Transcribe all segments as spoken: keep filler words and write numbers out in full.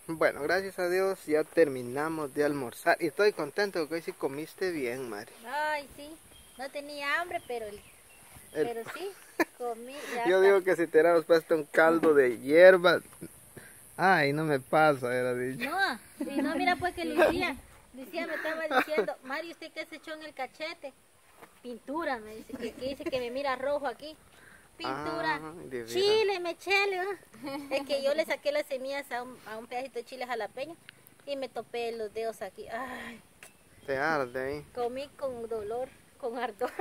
Bueno, gracias a Dios ya terminamos de almorzar y estoy contento porque hoy sí comiste bien, Mari. Ay, sí, no tenía hambre, pero, el, El... pero sí, comí. Ya Yo está. digo que si te hubiéramos puesto un caldo de hierba, ay, no me pasa, era dicho. No, y no, mira pues que Lucía, Lucía me estaba diciendo, Mari, ¿usted qué se echó en el cachete? Pintura, me dice, que, que dice que me mira rojo aquí. Pintura, Ah, de veras. chile, me chile. Es que yo le saqué las semillas a un, a un pedacito de chile jalapeño y me topé los dedos aquí. Ay, Te arde ahí. comí con dolor, con ardor.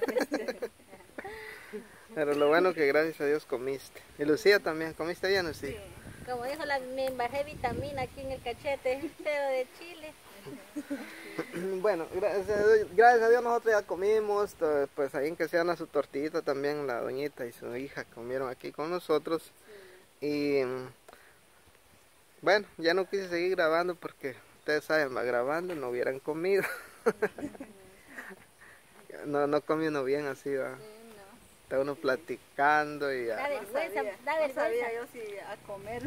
Pero lo bueno que gracias a Dios comiste. Y Lucía también, ¿comiste bien, Lucía? Sí. Como dijo, la, me embajé vitamina aquí en el cachete, pero de chile. Bueno, gracias a, Dios, gracias a Dios nosotros ya comimos, pues ahí en que se a su tortita también la doñita y su hija comieron aquí con nosotros. Y bueno, ya no quise seguir grabando porque ustedes saben, va grabando no hubieran comido. no, no come uno bien así, va. Está uno platicando y ya. Da vergüenza, no sabía, da no vergüenza. sabía yo si a comer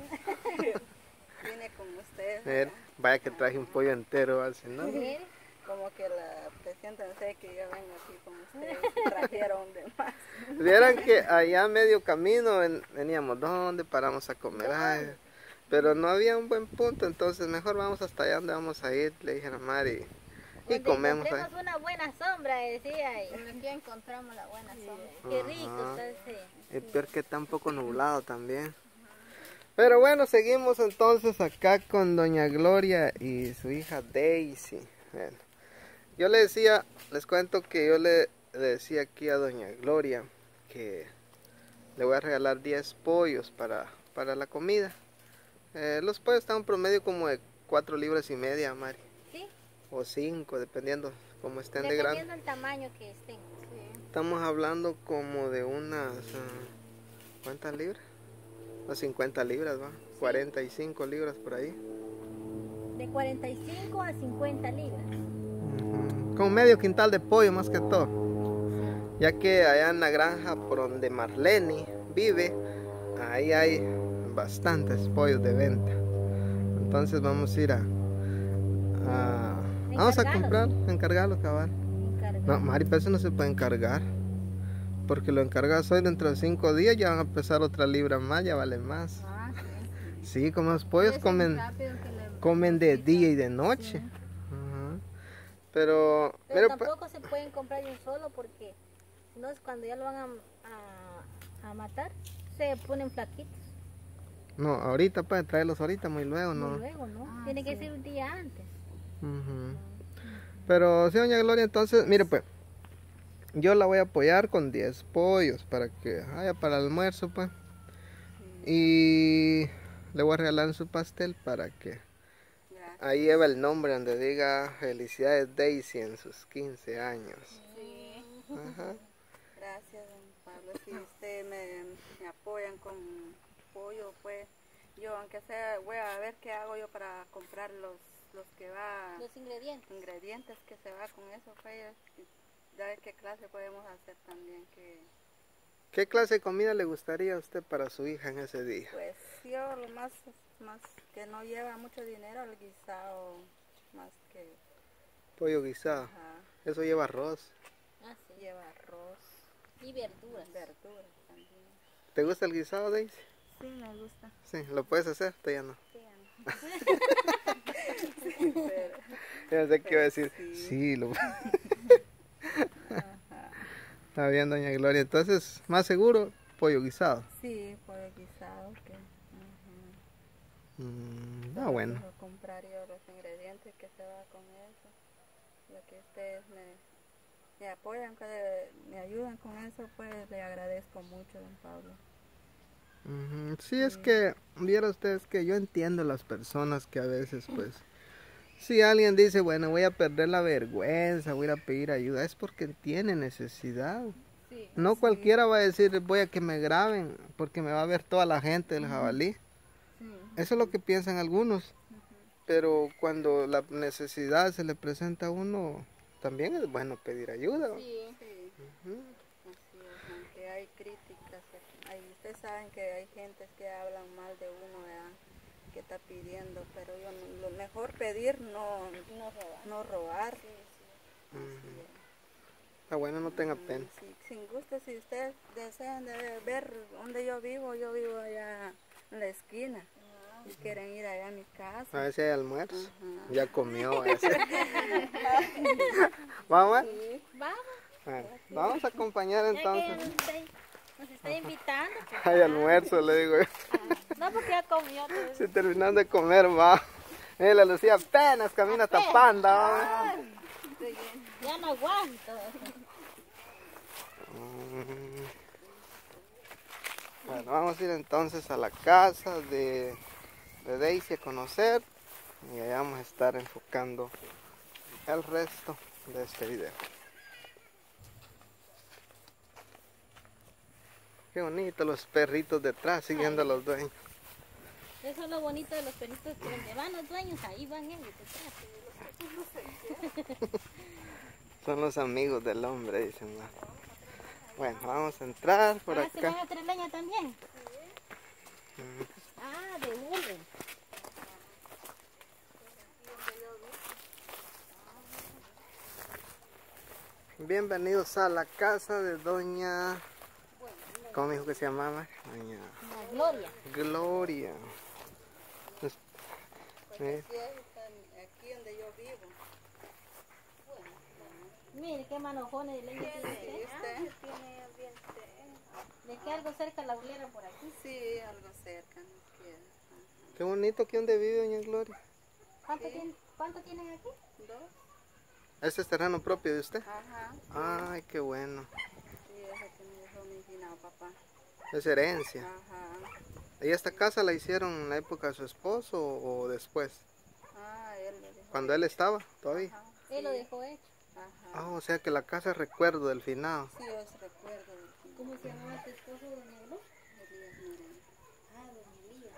vine con ustedes. Ver, vaya que traje un pollo entero, así, ¿no? Mire, Como que la presidenta no sé que yo vengo aquí con ustedes, trajeron de más. Vieran que allá a medio camino ven- veníamos, ¿dónde paramos a comer? Ay, pero no había un buen punto, entonces mejor vamos hasta allá donde vamos a ir, le dije a Mari. Y donde comemos ahí. encontremos una buena sombra, decía. Y, Aquí encontramos la buena sombra. qué rico, Ajá. entonces. Y peor que está un poco nublado también. Pero bueno, seguimos entonces acá con doña Gloria y su hija Daisy. Bueno, yo le decía, les cuento que yo le, le decía aquí a doña Gloria que le voy a regalar diez pollos para, para la comida. Eh, los pollos están en promedio como de cuatro libras y media, Mari. Sí, O cinco, dependiendo cómo estén de grande. dependiendo del tamaño que estén. Estamos hablando como de unas... Uh, ¿cuántas libras? Unas cincuenta libras, va. cuarenta y cinco libras por ahí. De cuarenta y cinco a cincuenta libras. Uh-huh. Con medio quintal de pollo más que todo. Ya que allá en la granja por donde Marlene vive, ahí hay bastantes pollos de venta. Entonces vamos a ir a... a vamos a comprar, encargarlos, cabal. No, Mari, pero eso no se puede encargar. Porque lo encargas hoy, dentro de cinco días ya van a empezar otra libra más, ya vale más. Ah, sí. Sí, como los pollos comen, comen de día y de noche. Sí. Uh-huh. Pero, Pero mira, tampoco se pueden comprar de un solo porque no es cuando ya lo van a, a, a matar, se ponen flaquitos. no, ahorita pueden traerlos ahorita, muy luego, ¿no? Muy luego, ¿no? Ah, Tiene que sí. ser un día antes. Uh-huh. Pero sí, doña Gloria, entonces, mire pues, yo la voy a apoyar con diez pollos para que haya para el almuerzo, pues. Y le voy a regalar su pastel para que Gracias. ahí lleva el nombre donde diga felicidades Daisy en sus quince años. Sí. Ajá. Gracias, don Pablo. Si ustedes me, me apoyan con pollo, pues yo, aunque sea, voy a ver qué hago yo para comprar los, los que va, Los ingredientes. ingredientes que se va con eso, pues ya ver qué clase podemos hacer también. Que ¿Qué clase de comida le gustaría a usted para su hija en ese día? Pues yo lo más, más que no lleva mucho dinero, el guisado, más que Pollo guisado. ajá, Eso lleva arroz. Ah, sí. lleva arroz, Y verduras. verduras también. ¿Te gusta el guisado, Daisy? Sí, me gusta. Sí, ¿lo puedes hacer? Usted ya no. Sí, sí, pero, Ya sé qué iba a decir. Sí. Sí, lo... ajá. Está bien, doña Gloria. Entonces, más seguro, pollo guisado. Sí, pollo guisado. Que, Mm, ajá. ah, bueno. Voy a comprar yo los ingredientes que se va con eso. Lo que ustedes me, me apoyan, que me ayudan con eso, pues le agradezco mucho, don Pablo. Ujú. Sí, es que, vieron ustedes que yo entiendo las personas que a veces, pues, si alguien dice, bueno, voy a perder la vergüenza, voy a ir a pedir ayuda, es porque tiene necesidad. Sí, No sí. cualquiera va a decir, voy a que me graben, porque me va a ver toda la gente del jabalí. Sí. Eso es lo que piensan algunos. Pero cuando la necesidad se le presenta a uno, también es bueno pedir ayuda. Sí, sí. Ujú. Así es, aunque hay críticas, hay, ustedes saben que hay gentes que hablan mal de uno, ¿verdad? Que está pidiendo, pero yo no- lo mejor pedir, no, No robar. no robar. Ujú. Está bueno, no tenga pena. Sí, sin gusto, si ustedes desean de ver dónde yo vivo, yo vivo allá en la esquina. Y quieren ir allá a mi A casa. ver si hay almuerzo. Ajá. Ya comió ese. ¿Vamos? Sí. Vamos, Bueno, vamos a acompañar ya que ella entonces. nos está, nos está invitando. Pues, Hay vamos. almuerzo, le digo yo. Ah, no, porque ya comió todo eso. Si terminando de comer, va. Eh, la Lucía apenas camina tapando. ¿va? Ya no aguanto. Mm. Bueno, vamos a ir entonces a la casa de, de Daisy a conocer. Y allá vamos a estar enfocando el resto de este video. Qué bonito los perritos detrás siguiendo a los dueños. Eso es lo bonito de los perritos, que donde van los dueños, ahí van ellos detrás. Son los amigos del hombre, dicen. ¿no? Bueno, vamos a entrar por Ah, ¿se van acá. a traer leña también? Mm. Ah, de burro. Bienvenidos a la casa de doña... ¿Cómo me dijo que se llamaba? Doña La gloria. Gloria. Es- Porque eh, sí, ahí están aquí donde yo vivo. Mire qué manojones de leña tiene Sí, usted. usted. Le queda algo cerca la bolera por aquí. Sí, algo cerca nos queda. Ajá. Qué bonito aquí donde vive doña Gloria. ¿Cuánto, Sí. tiene, ¿Cuánto tienen aquí? Dos. ¿Este es terreno propio de usted? Ajá. Ay, qué bueno. Sí, ese que me dejó mi finado papá. Es herencia. Ajá. ¿Y esta casa la hicieron en la época de su esposo o después? Ah, él lo dejó. Cuando él estaba todavía. Ajá. Él lo Sí. dejó hecho. Ajá. Ah, o sea que la casa es recuerdo del finado. Sí, yo sí recuerdo del finado. ¿Cómo se llamaba tu esposo, doña Luz? Elías Moreno. Ah, doña Elías.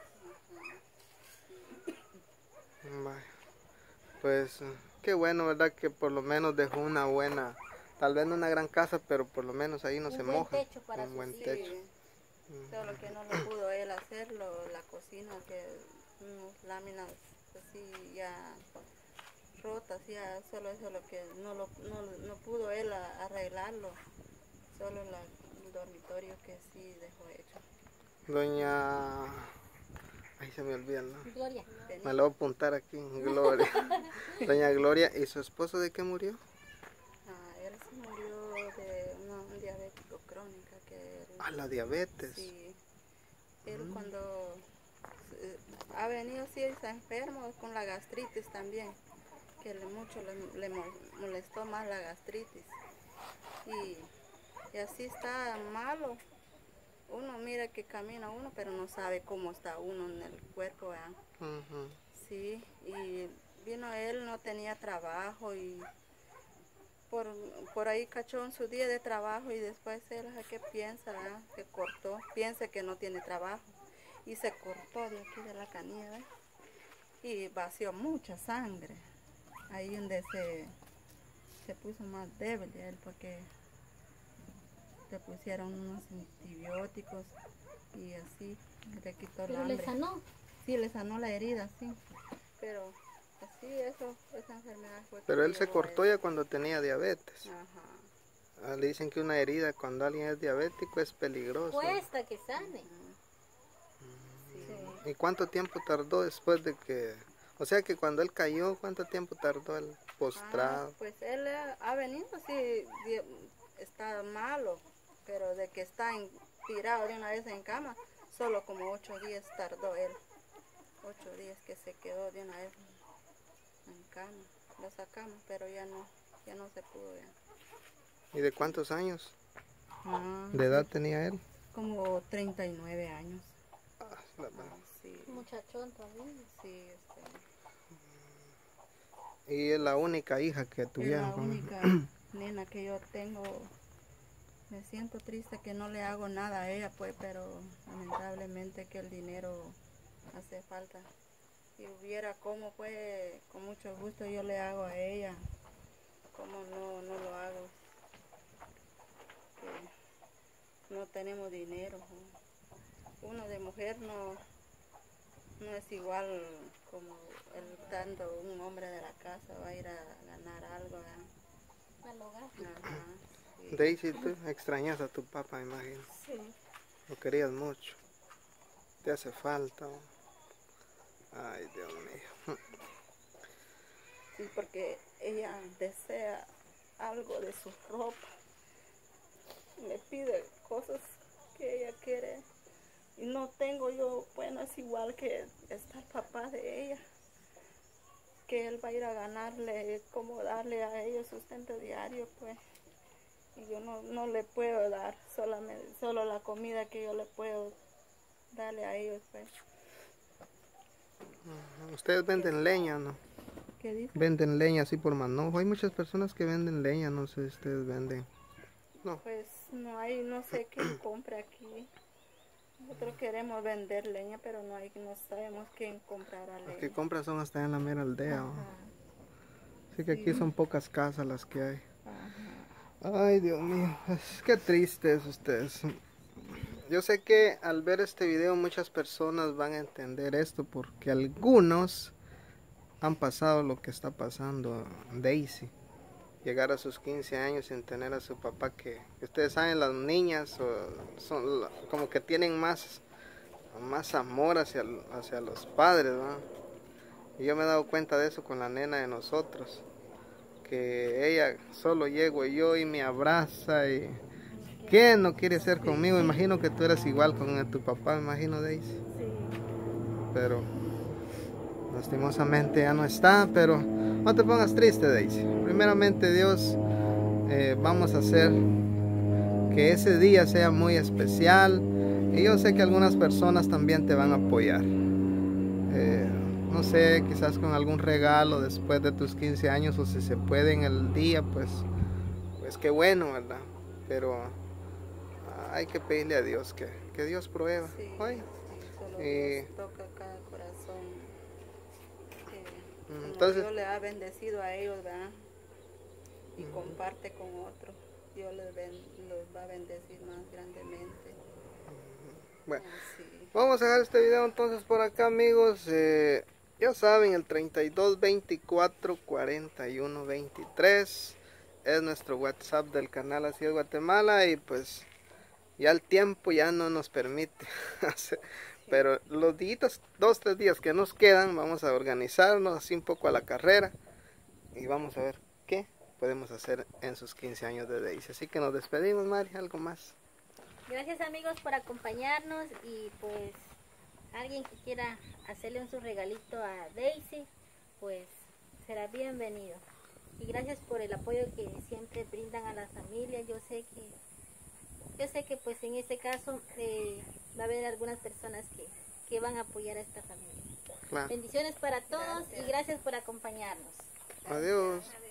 Ajá. Vaya. Pues eh, qué bueno, ¿verdad? Que por lo menos dejó una buena, tal vez no una gran casa, pero por lo menos ahí no Un se buen moja. techo para Un sus buen hijos. techo. Sí. Todo lo que no lo pudo él hacer, lo- la cocina, que unas láminas así ya rotas, ya solo eso lo que no, lo, no, no pudo él a- arreglarlo, solo la- el dormitorio que sí dejó hecho. Doña... Ahí se me olvida, ¿no? Gloria. Me lo voy a apuntar aquí, Gloria. Doña Gloria, ¿y su esposo de qué murió? Ah, él se murió de una, un diabético crónica que él, Ah, la diabetes. sí, él Mm. cuando eh, ha venido, sí, está enfermo con la gastritis también, que le, mucho le, le mo- molestó más la gastritis. Y, y así está malo. Uno mira que camina uno, pero no sabe cómo está uno en el cuerpo, ¿verdad? Ujú. Sí, y vino él, no tenía trabajo y por, por ahí cachó en su día de trabajo y después él, ¿a qué piensa? ¿verdad? Que cortó, piensa que no tiene trabajo y se cortó de aquí de la canilla, ¿verdad? Y vació mucha sangre, ahí donde se, se puso más débil él porque le pusieron unos antibióticos y así le quitó el Pero le hambre. sanó. Sí, le sanó la herida, sí. Pero así, eso, esa enfermedad fue. que Pero él le se llevó a cortó él. ya cuando tenía diabetes. Ajá. Ah, le dicen que una herida cuando alguien es diabético es peligroso. Cuesta que sane. Sí. ¿Y cuánto tiempo tardó después de que... O sea que cuando él cayó, ¿cuánto tiempo tardó el Ah, postrado? pues él eh, ha venido, sí, di- está malo, pero de que está en- tirado de una vez en cama, solo como ocho días tardó él. Ocho días que se quedó de una vez en cama. Lo sacamos, pero ya no, ya no se pudo ya. ¿Y de cuántos años Ah, de edad tenía él? como treinta y nueve años. Ah, la- Ah, sí, Muchachón todavía. sí, este, Y es la única hija que es tuvieron. la con él. única nena que yo tengo. Me siento triste que no le hago nada a ella, pues, pero lamentablemente que el dinero hace falta. Si hubiera como, pues, con mucho gusto yo le hago a ella. Como no, no lo hago. Que no tenemos dinero. ¿no? Uno de mujer no, no es igual como el tanto un hombre de la casa va a ir a ganar algo. ¿eh? Al hogar. Ajá, sí. Daisy, tú extrañas a tu papá, me imagino. Sí. Lo querías mucho. Te hace falta. Ay, Dios mío. Sí, porque ella desea algo de su ropa. Me pide cosas que ella quiere. Y no tengo yo, bueno, es igual que está el papá de ella. Que él va a ir a ganarle, como darle a ellos sustento diario, pues. Y yo no, no le puedo dar, solamente, solo la comida que yo le puedo darle a ellos, pues. Ustedes venden leña, ¿no? ¿Qué dice? Venden leña así por manojo. Hay muchas personas que venden leña, no sé si ustedes venden. No. Pues no hay, no sé quién compra aquí. Nosotros queremos vender leña, pero no hay, no sabemos quién comprará Los leña. que compran son hasta en la mera aldea. ¿no? Ajá. Así que aquí Sí. son pocas casas las que hay. Ajá. Ay, Dios mío, es que tristes ustedes. Yo sé que al ver este video muchas personas van a entender esto porque algunos han pasado lo que está pasando Daisy. Llegar a sus quince años sin tener a su papá, que ustedes saben, las niñas o, son la- como que tienen más, más amor hacia, hacia los padres, ¿no? Y yo me he dado cuenta de eso con la nena de nosotros, que ella solo llego yo y me abraza y ¿quién no quiere ser conmigo? Imagino que tú eres igual con tu papá, me imagino, Daisy. Sí. Pero lastimosamente ya no está, pero no te pongas triste, Daisy. Primeramente Dios, eh, vamos a hacer que ese día sea muy especial y yo sé que algunas personas también te van a apoyar. Eh, no sé, quizás con algún regalo después de tus quince años o si se puede en el día, pues, pues qué bueno, ¿verdad? Pero hay que pedirle a Dios que, que Dios prueba. Sí, Ay, sí, solo eh, Dios toca cada corazón. Que, como entonces, Dios le ha bendecido a ellos, ¿verdad? Y comparte con otros. Dios les, ben, los va a bendecir más grandemente. bueno, Así. vamos a dejar este video entonces por acá, amigos. Eh, ya saben, el treinta y dos veinticuatro cuarenta y uno veintitrés es nuestro WhatsApp del canal Así es Guatemala y pues ya el tiempo ya no nos permite hacer, pero los días, dos, tres días que nos quedan, vamos a organizarnos así un poco a la carrera y vamos a ver qué podemos hacer en sus quince años de Daisy. Así que nos despedimos, Mari, algo más. Gracias amigos por acompañarnos y pues alguien que quiera hacerle un su regalito a Daisy, pues será bienvenido. Y gracias por el apoyo que siempre brindan a las familias. Yo sé que yo sé que pues en este caso eh, va a haber algunas personas que, que van a apoyar a esta familia. Claro. Bendiciones para todos Gracias. y gracias por acompañarnos. Adiós.